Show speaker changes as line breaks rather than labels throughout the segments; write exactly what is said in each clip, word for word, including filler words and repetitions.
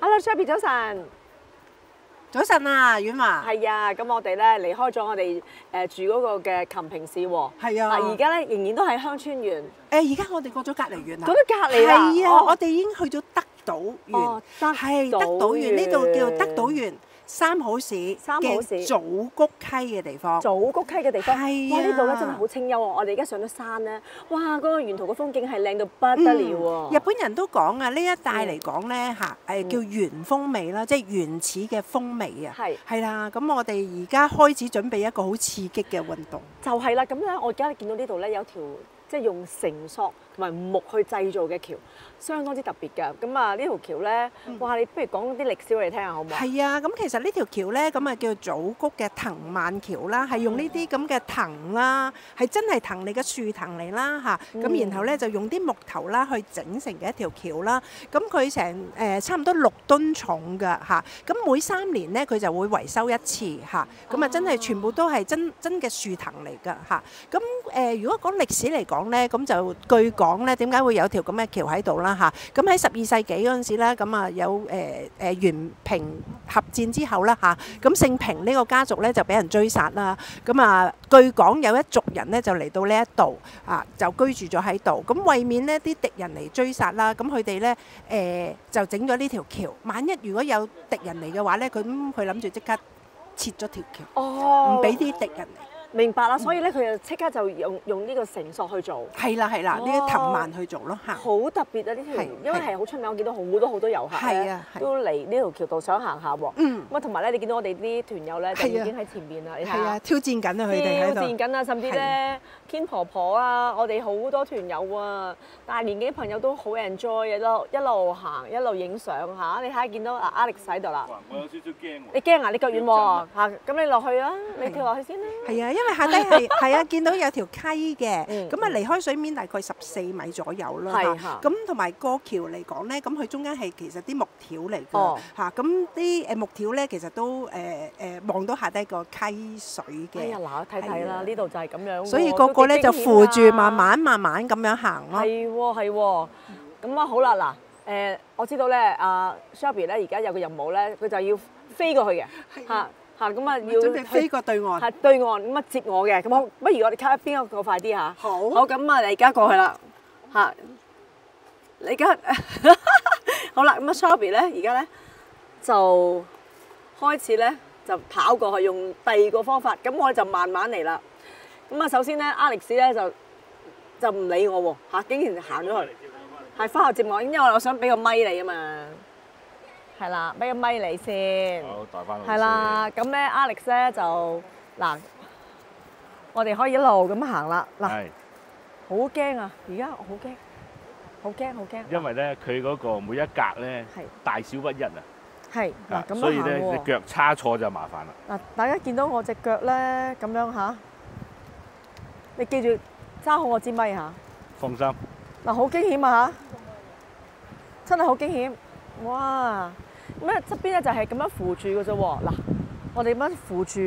Hello，Shelby 早晨。
早晨啊，婉華。
係啊，咁我哋咧離開咗我哋誒住嗰個嘅琴平市喎。
係啊。
而家咧仍然都喺鄉村園。
誒，而家我哋過咗隔離縣啦。
過咗隔離啦。
係啊，我哋已經去咗德島縣。
哦，德
係德島縣呢度叫德島縣。三好市
三好市
祖谷溪嘅地方，
祖谷溪嘅地方，
係
哇！呢度咧真係好清幽喎。我哋而家上咗山咧，哇！嗰個沿途嘅風景係靚到不得了喎。
日本人都講啊，呢一帶嚟講咧嚇，誒叫原風味啦，即係原始嘅風味啊。係係啦，咁我哋而家開始準備一個好刺激嘅運動。
就係啦，咁咧我而家見到呢度咧有條即係用繩索同埋木去製造嘅橋。相當之特別㗎，咁啊呢條橋咧，哇！你不如講啲歷史俾你聽下好唔好？
係啊，咁其實呢條橋咧，咁啊叫祖谷嘅藤蔓橋啦，係用呢啲咁嘅藤啦，係真係藤嚟嘅樹藤嚟啦嚇，咁然後咧就用啲木頭啦去整成嘅一條橋啦，咁佢成誒差唔多六噸重㗎嚇，咁每三年咧佢就會維修一次嚇，咁啊真係全部都係真真嘅樹藤嚟㗎嚇，咁誒如果講歷史嚟講咧，咁就據講咧點解會有條咁嘅橋喺度啦？嚇，咁喺十二世紀嗰陣時咧，咁啊有誒誒元平合戰之後啦嚇，咁姓平呢個家族咧就俾人追殺啦，咁啊據講有一族人咧就嚟到呢一度啊，就居住咗喺度，咁為免呢啲敵人嚟追殺啦，咁佢哋咧誒就整咗呢條橋，萬一如果有敵人嚟嘅話咧，佢咁佢諗住即刻切咗條橋，唔俾啲敵人嚟。
明白啦，所以咧佢就即刻就用用呢個繩索去做。
係啦係啦，呢啲藤蔓去做咯嚇。
好特別啊！呢條，因為係好出名，我見到好多好多遊客咧都嚟呢條橋度想行下喎。嗯。咁啊，同埋咧，你見到我哋啲團友咧就已經喺前面啦。你睇下。係啊，
挑戰緊啊！佢哋喺度。
挑戰緊啊！甚至咧，堅婆婆啊，我哋好多團友啊，大年紀朋友都好 enjoy 嘅，一路一路行一路影相嚇。你睇下見到阿 Alex 喺度啦。
我有少少驚喎。
你驚啊？你腳軟喎嚇，咁你落去啊！你跳落去先啦。
係啊，因為下低係係啊，見到有條溪嘅，咁啊離開水面大概十四米左右啦嚇。咁同埋過橋嚟講咧，咁佢中間係其實啲木條嚟㗎嚇。咁啲誒木條咧，其實都誒誒望到下低個溪水嘅。
哎呀，嗱，睇睇啦，呢度就係咁樣。
所以個個咧就扶住慢慢慢慢咁樣行咯。
係喎係喎，咁啊好啦嗱，誒我知道咧，阿 Shelby 咧而家有個任務咧，佢就要飛過去嘅嚇。嚇咁啊，要
準備飛過對岸，
係對岸咁啊接我嘅，咁好，不如我哋睇下邊個過快啲嚇？
好，
好咁啊，你而家過去啦嚇，你而家好啦，咁啊 Shelby 咧而家咧就開始咧就跑過去，用第二個方法，咁我哋就慢慢嚟啦。咁啊，首先咧 Alex 咧就就唔理我喎嚇，竟然行咗去，係翻學接我，因為我想俾個咪你啊嘛。係啦，俾個咪你先。
好，帶翻落。
係啦，咁咧 Alex 咧就嗱，我哋可以一路咁行啦。嗱，好驚啊！而家好驚，好驚，好驚。
因為咧，佢嗰個每一格咧大小不一啊。
係嗱，咁樣行喎。
所以咧，隻腳差錯就麻煩啦。
嗱，大家見到我隻腳咧咁樣嚇，你記住揸好我支咪嚇。
放心。
嗱，好驚險啊嚇！真係好驚險，哇！咁咧側邊咧就係咁樣扶住嘅啫喎，嗱，我哋咁樣扶住，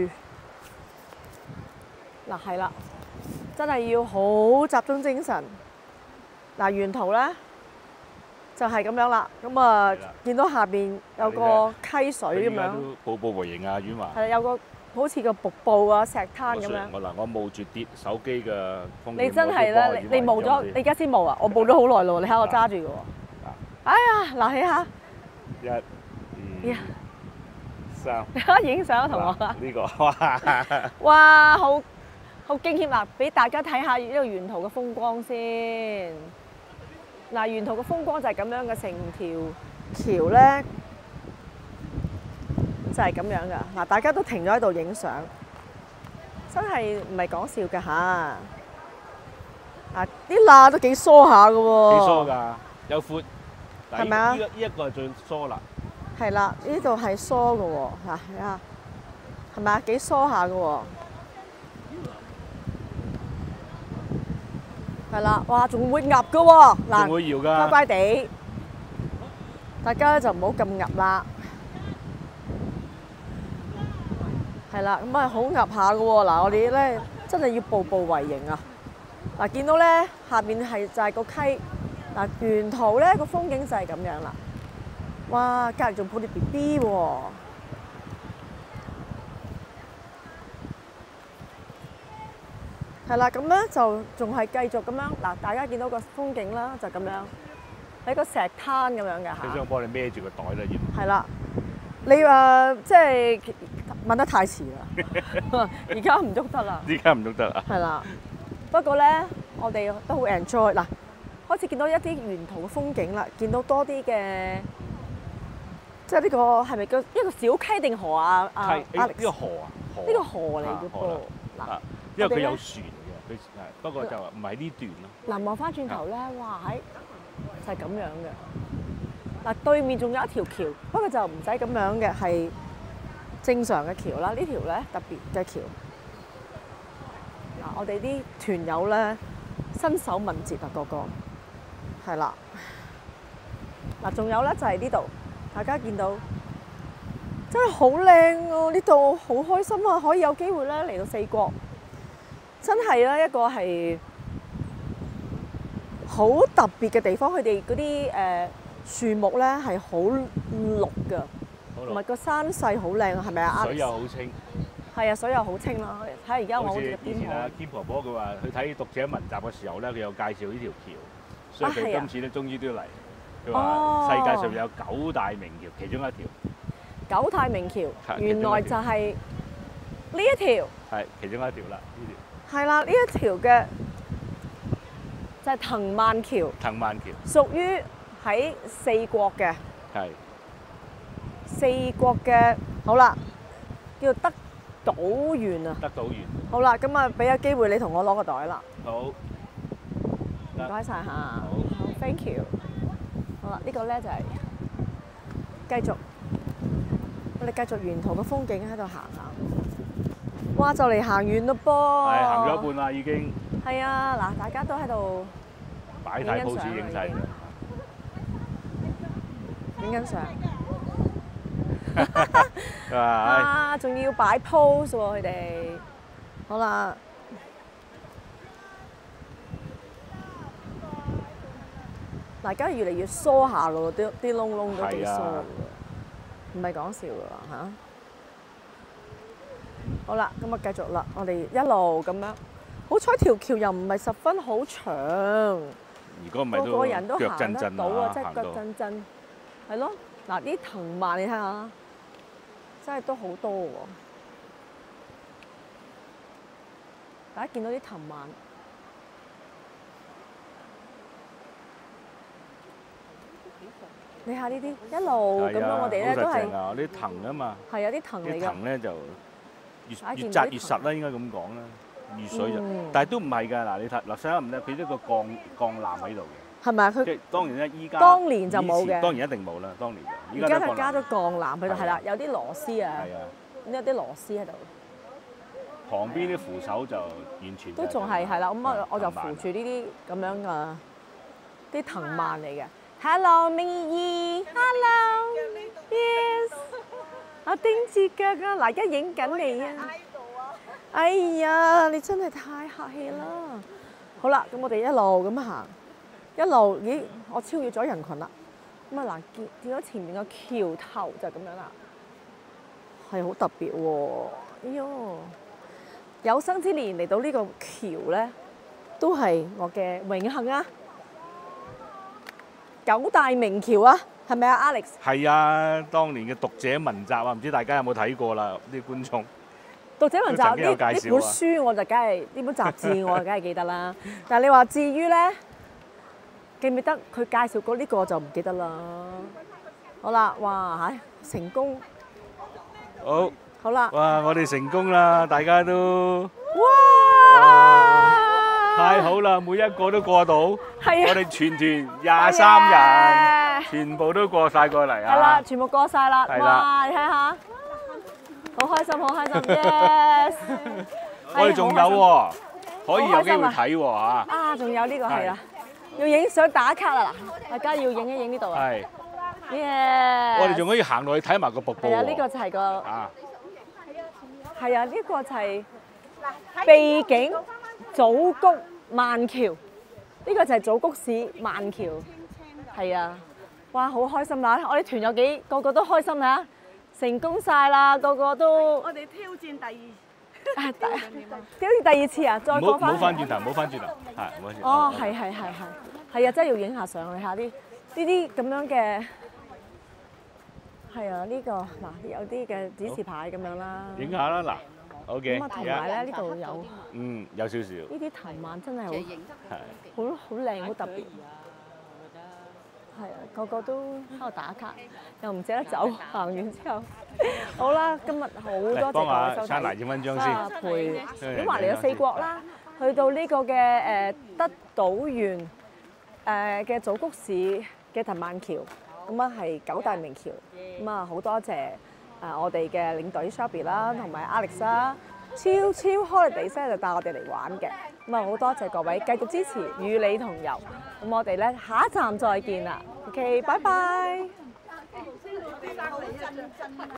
嗱係啦，真係要好集中精神。嗱，沿途咧就係咁樣啦，咁啊見到下邊有個溪水咁樣，
步步為營啊，婉華。
係有個好似個瀑布啊、石灘咁樣。
我嗱，我冒住跌手機嘅風險。
你真係咧，你你冒咗，你而家先冒啊！我冒咗好耐咯，你喺我揸住嘅喎。哎呀，嗱起下。
一、二、三，
影相同我啊！
呢個哇，
哇，好好驚險啊！俾大家睇下呢個沿途嘅風光先。嗱，沿途嘅風光就係咁樣嘅，成條橋咧就係咁樣噶。嗱，大家都停咗喺度影相，真係唔係講笑㗎嚇。啊，啲罅都幾疏下㗎喎。
幾疏㗎，有闊。
係咪啊？
呢個呢一個係最疏啦。
係啦，呢度係疏嘅喎，嗱睇下，係咪啊？幾疏下嘅喎。係啦，哇，仲會鴨嘅喎，嗱，
仲會搖㗎，
乖乖地，大家就唔好咁鴨啦。係啦，咁啊好鴨下嘅喎，嗱我哋咧真係要步步為營啊！嗱，見到咧下面係就係個溪。嗱，沿途咧個風景就係咁樣啦。 哇！隔離仲抱啲 B B 喎。係啦，咁咧就仲係繼續咁樣嗱，大家見到個風景啦，就咁樣喺個石灘咁樣嘅嚇。
佢想幫你孭住個袋啦，要。
係啦，你話即係問得太遲啦，而家唔喐得啦。
而家唔喐得啦。
係啦，不過咧，我哋都好 enjoy 嗱，開始見到一啲沿途嘅風景啦，見到多啲嘅，即係呢個係咪叫一個小溪定河啊？啊
係呢個河啊，河
呢個河嚟嘅噃。嗱，
因為佢有船嘅，佢係不過就唔係呢段咯。
嗱，望翻轉頭咧，哇喺就係咁樣嘅。嗱，對面仲有一條橋，不過就唔使咁樣嘅，係正常嘅橋啦。呢條咧特別嘅橋。嗱，我哋啲團友咧身手敏捷啊，個個係啦。嗱，仲有咧就係呢度，大家見到真係好靚啊！呢度好開心啊，可以有機會咧嚟到四國。真係咧一個係好特別嘅地方，佢哋嗰啲誒樹木咧係好綠㗎，同埋個山勢好靚啊，係咪啊？
水又好清。
係啊，水又好清啦。睇下而家我好似個邊
以前啊，堅婆婆佢話去睇讀者文集嘅時候咧，佢有介紹呢條橋，所以佢今次咧終於都要嚟。佢話世界上有九大名橋，其中一條。
九大名橋，原來就係呢一條。
係其中一條啦，呢條。
係啦，呢一條嘅就係藤蔓橋。
藤蔓橋
屬於喺四國嘅。
係。
四國嘅好啦，叫德島縣啊。
德島縣。
好啦，咁啊，俾個機會你同我攞個袋啦。
好。
唔該晒嚇。
好。
好 ，thank you。好啦，呢個咧就係繼續，我哋繼續沿途嘅風景喺度行下。哇！就嚟行完嘞噃，
係行咗一半啦已經。
係啊，嗱，大家都喺度
擺晒 pose 影晒相，
影緊相。
啊！
啊，仲要擺 pose 喎，佢哋。好啦，大家越嚟越疏下咯，啲啲窿窿都幾疏嘅，唔係講笑㗎嚇。好啦，咁啊繼續啦，我哋一路咁樣，好彩條橋又唔係十分好長，
如果唔係
個個人都
腳
行得
震震
到啊，即係
行到
腳震震，係咯。嗱，啲藤蔓你睇下，真係都好多喎。大家見到啲藤蔓，你睇下呢啲一路咁樣，我哋咧都係
啲藤啊嘛，
係有啲藤嚟㗎。
啲藤咧就越越紮越實啦，應該咁講啦。遇水就，但係都唔係㗎。嗱，你睇嗱，山林咧，佢一個鋼鋼纜喺度嘅。
係咪啊？佢
即係當然咧，依家
當年就冇嘅，
當然一定冇啦。當年就
而家就加咗鋼纜喺度，係啦，有啲螺絲啊，
係啊，
有啲螺絲喺度。
旁邊啲扶手就完全
都仲係係啦，咁我我就扶住呢啲咁樣嘅啲藤蔓嚟嘅。Hello， 明儀 ，Hello，Yes， 阿丁字腳啊，嗱，而家影緊你啊！哎呀，你真係太客氣啦！好啦，咁我哋一路咁行，一路咦，我超越咗人群啦。咁啊嗱，見見到前面個橋頭就咁樣啦，係好特別喎！哎呦〜有生之年嚟到呢個橋咧，都係我嘅榮幸啊！九大名橋啊，係咪啊 ，Alex？
係啊，當年嘅讀者文集啊，唔知大家有冇睇過啦？啲觀眾。
讀者文集呢呢本書我就梗係呢本雜誌我就梗係記得啦。但係你話至於咧，記唔記得佢介紹過呢個就唔記得啦。好啦，哇嚇，成功！
好。
好啦！
哇！我哋成功啦，大家都
哇！
太好啦，每一個都過到。
係啊！
我哋全團廿三人，全部都過晒過嚟啊！
係啦，全部過晒啦！
係啦，
哇！你睇下，好開心，好開心，yes！
我哋仲有喎，可以有機會睇喎嚇。
啊，仲有呢個係啦，要影相打卡啦嗱，大家要影一影呢度啊。
係。
yes！
我哋仲可以行落去睇埋個瀑布喎。
係啊，呢個就係個。
啊。
係啊，呢個就係秘境祖谷萬橋，呢個就係祖谷市萬橋，係啊， 哇，好開心啦！我哋團有幾個個都開心啊，成功晒啦，個個都。
我哋挑戰第二。
啊，第好似第二次啊，再
唔好唔
過翻。
好翻轉頭，唔好翻轉頭，係唔好翻轉頭。
哦，係係係係，係啊，真係要影下相，你下啲呢啲咁樣嘅，係啊，呢個嗱有啲嘅指示牌咁樣啦。
影下啦，嗱，OK，
咁啊，同埋咧呢度有
嗯有少少，
呢啲藤蔓真係好
係
好好靚，好特別。係啊，個個都喺度打卡，又唔捨得走，行完之後，好啦，今日好多謝各
嚟幫
位收睇。
阿珊娜影翻張
啊，
先。
陪點話嚟到四國啦，去到呢個嘅誒德島縣誒嘅祖谷市嘅藤蔓橋，咁啊係九大名橋，咁啊好多謝誒我哋嘅領隊 Shelby 啦，同埋 Alex 啦，超超 holidays 咧就帶我哋嚟玩嘅，咁啊好多謝各位繼續支持與你同遊，咁我哋咧下一站再見啦，OK，拜拜。